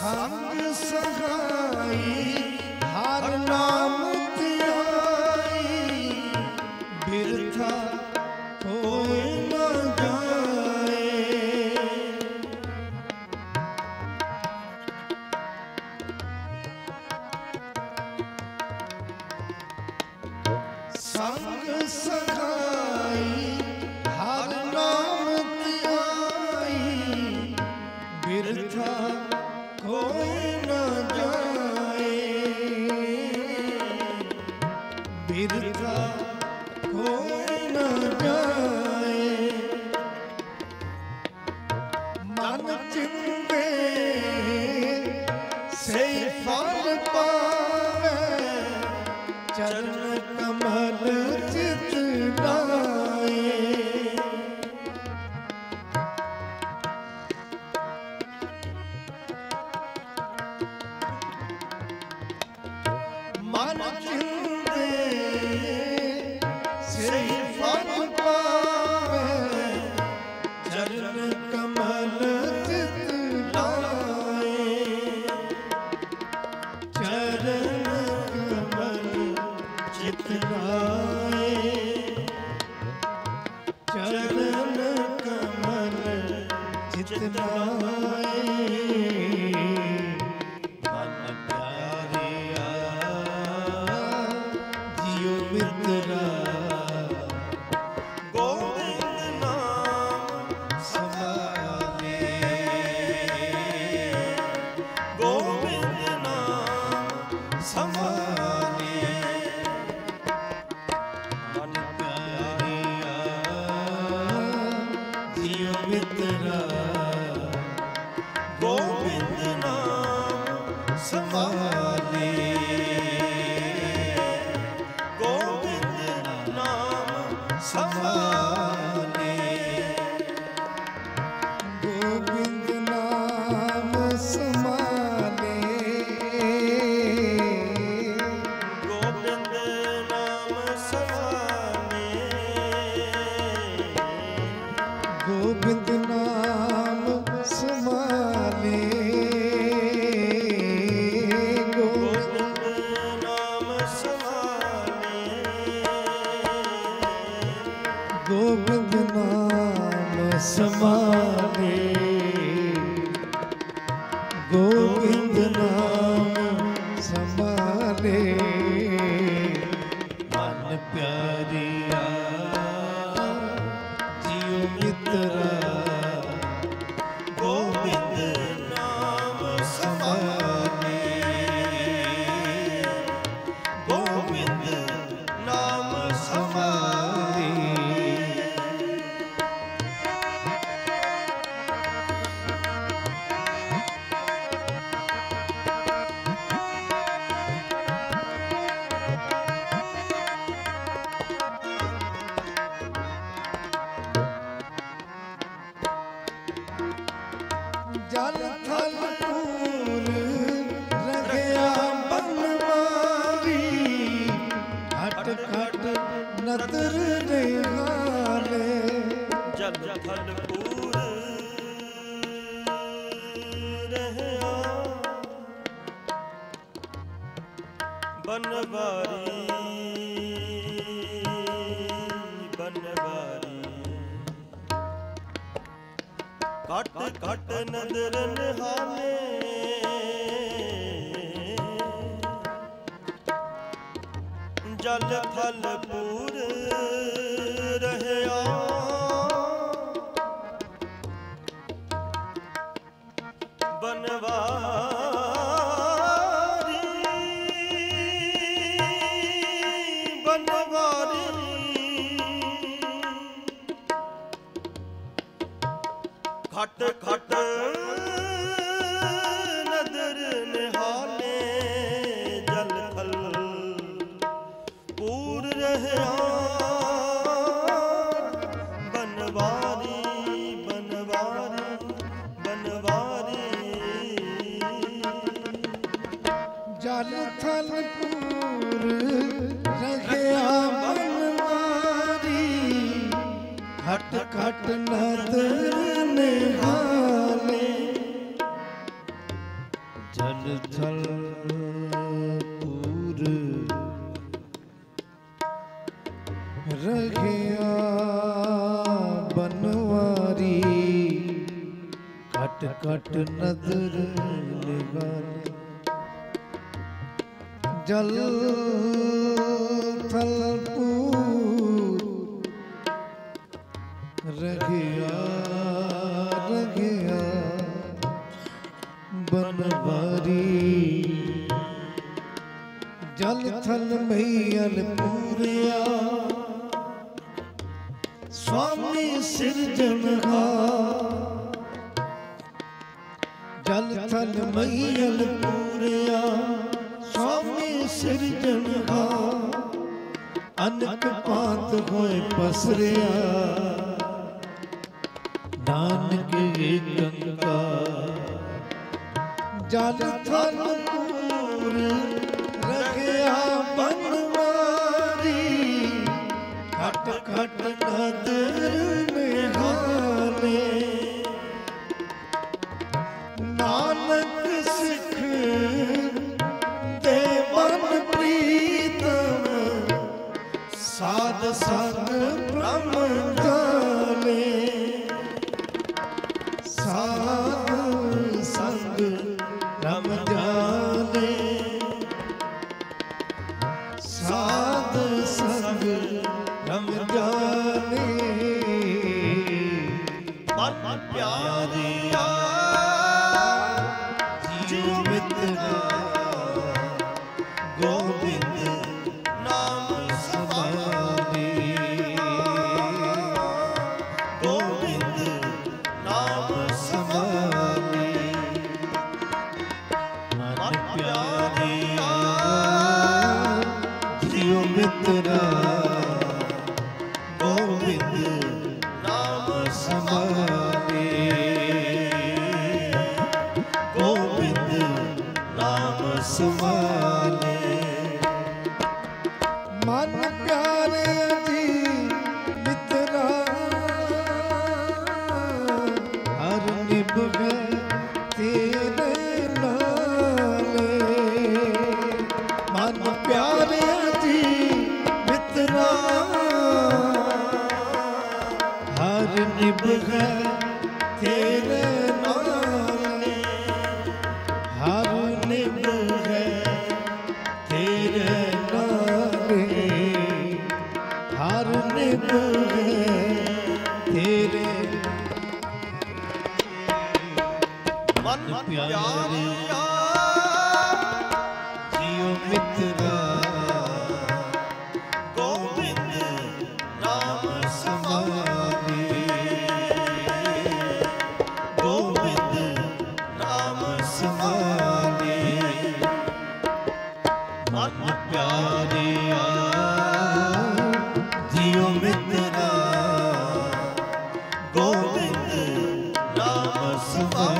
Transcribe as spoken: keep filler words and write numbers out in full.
संग सगाई हर नाम ध्याई बिरथा कोई न जाए। संग सगाई हर नाम ध्याई बिरथा कोई न जाए। बिरथा कोई न जाए। मन चिंदे से फल पावे चरण कमल चित लाए। मन चिंदे से फल पावे चरण कमल चित लाए। चरण कमल चित लाए। चरण कमल चित लाए। मित्रा गोविंद नाम समाने। गोविंद नाम समाने। मन प्यारिया जियो मित्रा गोविंद नाम समाने। समाने। गोविंद नाम समाने। गोविंद नाम समाने। गोविंद नाम समाने। गोविंद नाम समाने। गोविंद नाम समाने। गोविंद नाम समाने। मन प्यारिया जियो मित्रा गोविंद नाम समाने। गोविंद नाम समाने। जल थल पूर रगया बनवारी हट खट नतर निहाले। जल थल पूर रहया बनवारी बनवारी घट घट नदर निहाले। जल थल पूर रहया बनवारी बनवारी घट घट नदर निहाले। जल थल पूर रहया बनवारी बनवारी बनवारी। जल थल पूर रहया बनवारी घट घट नदर निहाले। कट नजर निगारे जल थल पूर रघिया रघिया बनवारी जल थल मैयल पूरिया स्वामी सिरजनहार जल थल मैयल पूरिया स्वामी सिरजनहार अनक पात होए पसरिया नानक गंगा जल थल पूर रखिया बनवारी खट खट नदर निहारे नानक सिख दे मन प्रीतम साध संग ब्रह्म जाने साध संग ब्रह्म जाने साध संग ब्रह्म जाने मन प्यारिया जीव मित्र गोविंद नाम समाने गोविंद नाम समाने मन प्यारिया जीव मित्र गोविंद नाम समाने गोविंद नाम समाने मन प्यारे जी मित्रा हर निभग तेरे नाले मन प्यारे जी मित्रा हर निभग तेरे नाले हर निभग तेरे नाले हर निभग तेरे मन प्यारिया जियो मित्रा गोविंद नाम समाने गोविंद नाम समाने मन प्यारिया जियो मित्रा गोविंद नाम समाने